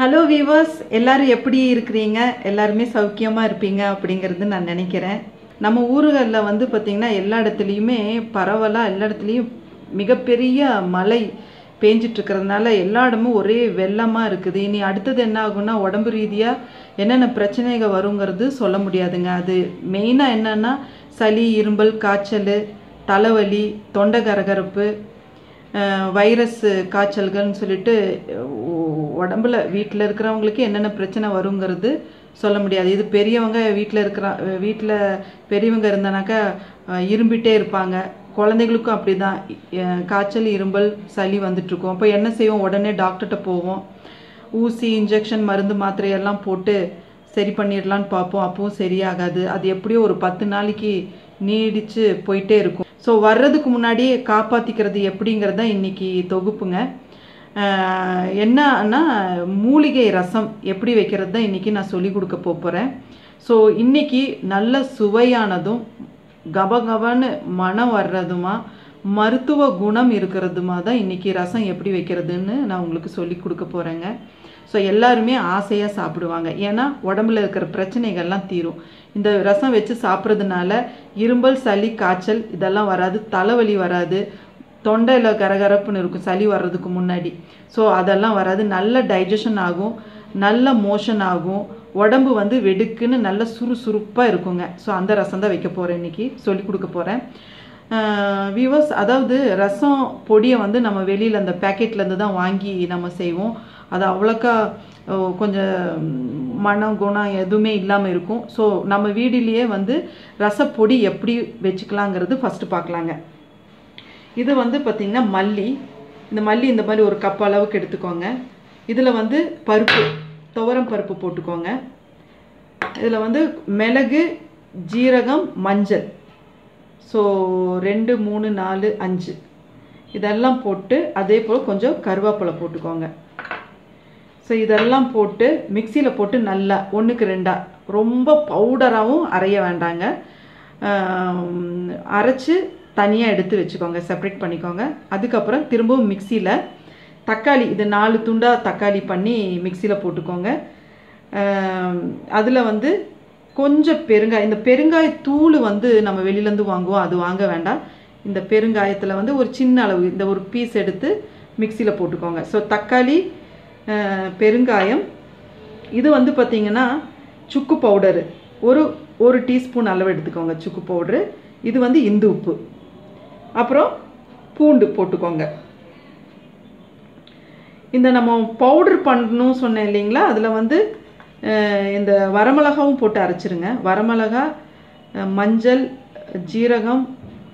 Hello viewers, எல்லாரும் எப்படி இருக்கிறீங்க? எல்லாருமே சௌக்கியமாக இருப்பீங்க அப்படிங்கிறது நான் நினைக்கிறேன். நம்ம ஊர்களில் வந்து பார்த்திங்கன்னா எல்லா இடத்துலையுமே பரவலாக எல்லா இடத்துலையும் மிகப்பெரிய மழை பேஞ்சிட்ருக்கிறதுனால எல்லா இடமும் ஒரே வெள்ளமாக இருக்குது. இனி அடுத்தது என்ன ஆகும்னா உடம்பு ரீதியாக என்னென்ன பிரச்சனைகள் வருங்கிறது சொல்ல முடியாதுங்க. அது மெயினாக என்னென்னா சளி, இரும்பல், காய்ச்சல், தலைவலி, தொண்டை கரகரப்பு, வைரஸ் காய்ச்சல்கள்னு சொல்லிட்டு உடம்புல வீட்டில் இருக்கிறவங்களுக்கு என்னென்ன பிரச்சனை வருங்கிறது சொல்ல முடியாது. இது பெரியவங்க வீட்டில் பெரியவங்க இருந்தானாக்கா இரும்பிட்டே இருப்பாங்க. குழந்தைகளுக்கும் அப்படி தான் காய்ச்சல், இரும்பல், சளி வந்துட்டுருக்கோம். அப்போ என்ன செய்வோம்? உடனே டாக்டர்கிட்ட போவோம். ஊசி, இன்ஜெக்ஷன், மருந்து, மாத்திரையெல்லாம் போட்டு சரி பண்ணிடலான்னு பார்ப்போம். அப்பவும் சரியாகாது. அது எப்படியோ ஒரு 10 நாளைக்கு நீடித்து போயிட்டே இருக்கும். ஸோ வர்றதுக்கு முன்னாடியே காப்பாற்றிக்கிறது எப்படிங்கிறது தான் இன்றைக்கி தொகுப்புங்க. என்னன்னா மூலிகை ரசம் எப்படி வைக்கிறது தான் இன்றைக்கி நான் சொல்லி கொடுக்க போகிறேன். ஸோ இன்றைக்கி நல்ல சுவையானதும் கபகபன்னு மனம் வர்றதுமா மருத்துவ குணம் இருக்கிறதுமா தான் இன்றைக்கி ரசம் எப்படி வைக்கிறதுன்னு நான் உங்களுக்கு சொல்லி கொடுக்க போகிறேங்க. ஸோ எல்லாருமே ஆசையாக சாப்பிடுவாங்க. ஏன்னா உடம்புல இருக்கிற பிரச்சனைகள்லாம் தீரும். இந்த ரசம் வச்சு சாப்பிட்றதுனால இரும்பல், சளி, காய்ச்சல் இதெல்லாம் வராது. தலைவலி வராது. தொண்டையில் கரகரப்புன்னு இருக்கும் சளி வர்றதுக்கு முன்னாடி. ஸோ அதெல்லாம் வராது. நல்ல டைஜஷன் ஆகும், நல்ல மோஷன் ஆகும், உடம்பு வந்து வெடுக்குன்னு நல்ல சுறுசுறுப்பாக இருக்குங்க. ஸோ அந்த ரசம் தான் வைக்க போகிறேன் இன்றைக்கி, சொல்லி கொடுக்க போகிறேன். வியூவர்ஸ், அதாவது ரசம் பொடியை வந்து நம்ம வெளியில் அந்த பேக்கெட்லேருந்து தான் வாங்கி நம்ம செய்வோம். அது அவ்வளோக்கா கொஞ்சம் மனம் குணம் எதுவுமே இல்லாமல் இருக்கும். ஸோ நம்ம வீடிலேயே வந்து ரசப்பொடி எப்படி வச்சுக்கலாங்கிறது ஃபஸ்ட்டு பார்க்கலாங்க. இது வந்து பார்த்திங்கன்னா மல்லி. இந்த மல்லி இந்த மாதிரி ஒரு கப் அளவுக்கு எடுத்துக்கோங்க. இதில் வந்து பருப்பு, துவரம் பருப்பு போட்டுக்கோங்க. இதில் வந்து மிளகு, ஜீரகம், மஞ்சள். ஸோ 2, 3, 4, 5 இதெல்லாம் போட்டு அதே போல் கொஞ்சம் கருவேப்பிலை போட்டுக்கோங்க. ஸோ இதெல்லாம் போட்டு மிக்சியில் போட்டு நல்லா 1க்கு 2 ரொம்ப பவுடராகவும் அரைய வேண்டாங்க. அரைச்சி தனியாக எடுத்து வச்சுக்கோங்க, செப்பரேட் பண்ணிக்கோங்க. அதுக்கப்புறம் திரும்பவும் மிக்சியில் தக்காளி, இது 4 துண்டாக தக்காளி பண்ணி மிக்சியில் போட்டுக்கோங்க. அதில் வந்து கொஞ்சம் பெருங்காயம், இந்த பெருங்காயத்தூள் வந்து நம்ம வெளியிலேருந்து வாங்குவோம், அது வாங்க வேண்டாம். இந்த பெருங்காயத்தில் வந்து ஒரு சின்ன அளவு இந்த ஒரு பீஸ் எடுத்து மிக்சியில் போட்டுக்கோங்க. ஸோ தக்காளி, பெருங்காயம், இது வந்து பார்த்திங்கன்னா சுக்கு பவுடரு ஒரு டீஸ்பூன் அளவு எடுத்துக்கோங்க சுக்கு பவுட்ரு. இது வந்து இந்து உப்பு. அப்புறம் பூண்டு போட்டுக்கோங்க. இந்த நம்ம பவுட்ரு பண்ணணும் சொன்னேன் இல்லைங்களா, அதில் வந்து இந்த வரமிளகாவும் போட்டு அரைச்சிருங்க. வரமிளகா, மஞ்சள், ஜீரகம்,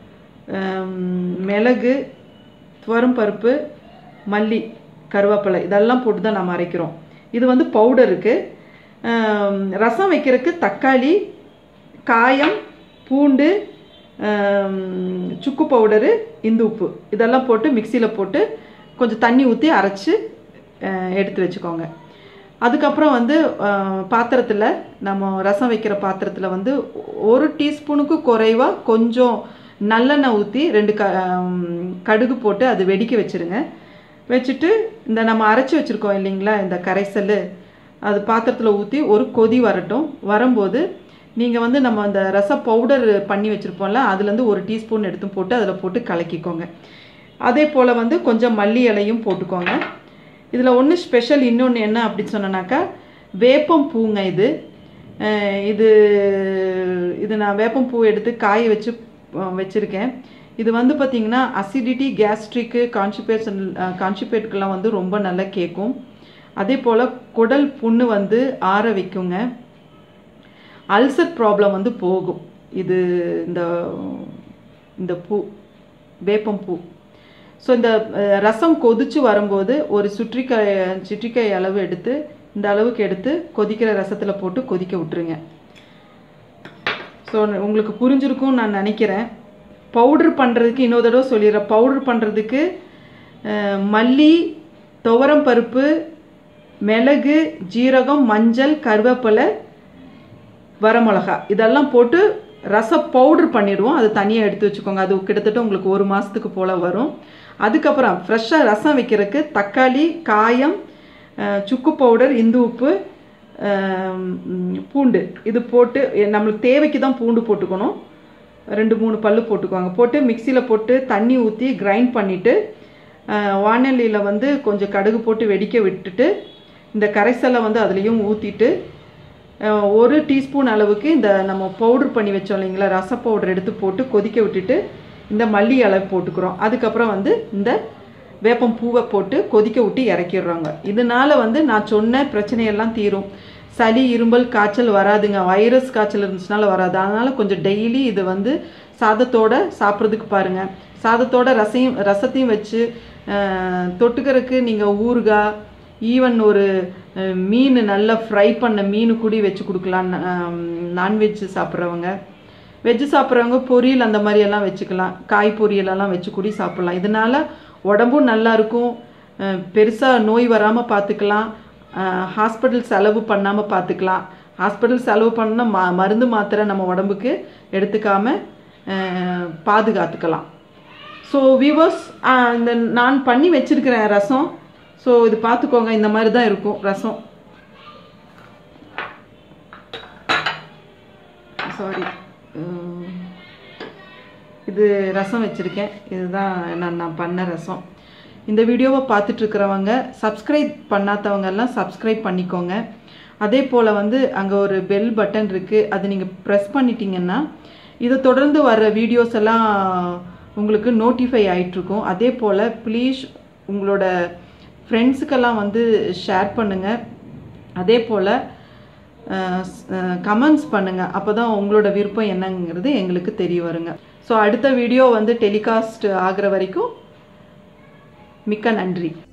மிளகு, துவரம் பருப்பு, மல்லி, கருவேப்பிலை இதெல்லாம் போட்டு தான் நம்ம அரைக்கிறோம். இது வந்து பவுடருக்கு. ரசம் வைக்கிறதுக்கு தக்காளி, காயம், பூண்டு, சுக்கு பவுடரு, இந்து உப்பு இதெல்லாம் போட்டு மிக்சியில் போட்டு கொஞ்சம் தண்ணி ஊற்றி அரைச்சி எடுத்து வச்சுக்கோங்க. அதுக்கப்புறம் வந்து பாத்திரத்தில், நம்ம ரசம் வைக்கிற பாத்திரத்தில் வந்து 1 டீஸ்பூனுக்கு குறைவாக கொஞ்சம் நல்லெண்ணெய் ஊற்றி 2 கடுகு போட்டு அது வெடிக்க வச்சுருங்க. வச்சுட்டு இந்த நம்ம அரைச்சி வச்சுருக்கோம் இல்லைங்களா இந்த கரைசல், அது பாத்திரத்தில் ஊற்றி ஒரு கொதி வரட்டும். வரும்போது நீங்கள் வந்து நம்ம அந்த ரச பவுடர் பண்ணி வச்சுருப்போம்ல, அதுலேருந்து 1 டீஸ்பூன் எடுத்து போட்டு அதில் போட்டு கலக்கிக்கோங்க. அதே போல் வந்து கொஞ்சம் மல்லி இலையும் போட்டுக்கோங்க. இதில் ஒன்று ஸ்பெஷல் இன்னொன்று என்ன அப்படின்னு சொன்னோன்னாக்கா வேப்பம் பூங்க. இது நான் வேப்பம் பூ எடுத்து காய வச்சுருக்கேன். இது வந்து பார்த்திங்கன்னா அசிடிட்டி, கேஸ்ட்ரிக்கு, கான்ஸ்டிபேட்டுக்கெல்லாம் வந்து ரொம்ப நல்லா கேட்கும். அதே போல் குடல் புண்ணு வந்து ஆற வைக்குங்க. அல்சர் ப்ராப்ளம் வந்து போகும். இந்த பூ, வேப்பம் பூ. ஸோ இந்த ரசம் கொதித்து வரும்போது ஒரு சிற்றிக்கை அளவு எடுத்து இந்த அளவுக்கு எடுத்து கொதிக்கிற ரசத்தில் போட்டு கொதிக்க விட்டுருங்க. ஸோ உங்களுக்கு புரிஞ்சிருக்கும்னு நான் நினைக்கிறேன். பவுட்ரு பண்ணுறதுக்கு இன்னொரு தடவை சொல்லிடுறேன். பவுட்ரு பண்ணுறதுக்கு மல்லி, துவரம் பருப்பு, மிளகு, ஜீரகம், மஞ்சள், கருவேப்பிலை, வரமிளகா இதெல்லாம் போட்டு ரச பவுட்ரு பண்ணிடுவோம். அது தனியாக எடுத்து வச்சுக்கோங்க. அது கிட்டத்தட்ட உங்களுக்கு 1 மாதத்துக்கு போல் வரும். அதுக்கப்புறம் ஃப்ரெஷ்ஷாக ரசம் வைக்கிறதுக்கு தக்காளி, காயம், சுக்கு பவுடர், இந்து உப்பு, பூண்டு இது போட்டு நம்மளுக்கு தேவைக்கு தான் பூண்டு போட்டுக்கணும். 2-3 பல்லு போட்டுக்குவாங்க. போட்டு மிக்சியில் போட்டு தண்ணி ஊற்றி கிரைண்ட் பண்ணிவிட்டு வானலியில் வந்து கொஞ்சம் கடுகு போட்டு வெடிக்க விட்டுட்டு இந்த கரைசலை வந்து அதுலேயும் ஊற்றிட்டு 1 டீஸ்பூன் அளவுக்கு இந்த நம்ம பவுடர் பண்ணி வச்சோம் இல்லைங்களா, ரச பவுடர் எடுத்து போட்டு கொதிக்க விட்டுட்டு இந்த மல்லி இலை போட்டுக்கிறோம். அதுக்கப்புறம் வந்து இந்த வேப்பம் பூவை போட்டு கொதிக்க விட்டு இறக்கிடுறாங்க. இதனால வந்து நான் சொன்ன பிரச்சனையெல்லாம் தீரும். சளி, இரும்பல், காய்ச்சல் வராதுங்க. வைரஸ் காய்ச்சல் இருந்துச்சுனால வராது. அதனால் கொஞ்சம் டெய்லி இது வந்து சாதத்தோடு சாப்பிட்றதுக்கு பாருங்கள். சாதத்தோட ரசத்தையும் வச்சு தொட்டுக்கிறதுக்கு நீங்கள் ஊறுகாய், ஈவன் ஒரு மீன் நல்லா ஃப்ரை பண்ண மீன் கூடி வச்சு கொடுக்கலாம். நான்வெஜ் சாப்பிட்றவங்க, வெஜ்ஜு சாப்பிட்றவங்க பொரியல் அந்த மாதிரியெல்லாம் வச்சுக்கலாம். காய் பொரியலெல்லாம் வச்சு கூடி சாப்பிட்லாம். இதனால் உடம்பும் நல்லாயிருக்கும், பெருசாக நோய் வராமல் பார்த்துக்கலாம், ஹாஸ்பிட்டல் செலவு பண்ணாமல் பார்த்துக்கலாம். ஹாஸ்பிட்டல் செலவு பண்ணால் மருந்து மாத்திரை நம்ம உடம்புக்கு எடுத்துக்காமல் பாதுகாத்துக்கலாம். ஸோ வியூவர்ஸ், இந்த நான் பண்ணி வச்சுருக்கிறேன் ரசம். ஸோ இது பார்த்துக்கோங்க, இந்த மாதிரி தான் இருக்கும் ரசம். சாரி, இது ரசம் வச்சுருக்கேன். இதுதான் நான் பண்ண ரசம். இந்த வீடியோவை பார்த்துட்ருக்கிறவங்க சப்ஸ்கிரைப் பண்ணாதவங்கெல்லாம் சப்ஸ்கிரைப் பண்ணிக்கோங்க. அதே போல் வந்து அங்கே ஒரு பெல் பட்டன் இருக்குது, அது நீங்கள் ப்ரெஸ் பண்ணிட்டீங்கன்னா இதை தொடர்ந்து வர்ற வீடியோஸ் எல்லாம் உங்களுக்கு நோட்டிஃபை ஆகிட்ருக்கும். அதே போல் ப்ளீஸ் உங்களோட ஃப்ரெண்ட்ஸுக்கெல்லாம் வந்து ஷேர் பண்ணுங்கள். அதே போல் கமெண்ட்ஸ் பண்ணுங்கள். அப்போ தான் உங்களோட விருப்பம் என்னங்கிறது எங்களுக்கு தெரிய வருங்க. ஸோ அடுத்த வீடியோ வந்து டெலிகாஸ்ட் ஆகிற வரைக்கும் மிக்க நன்றி.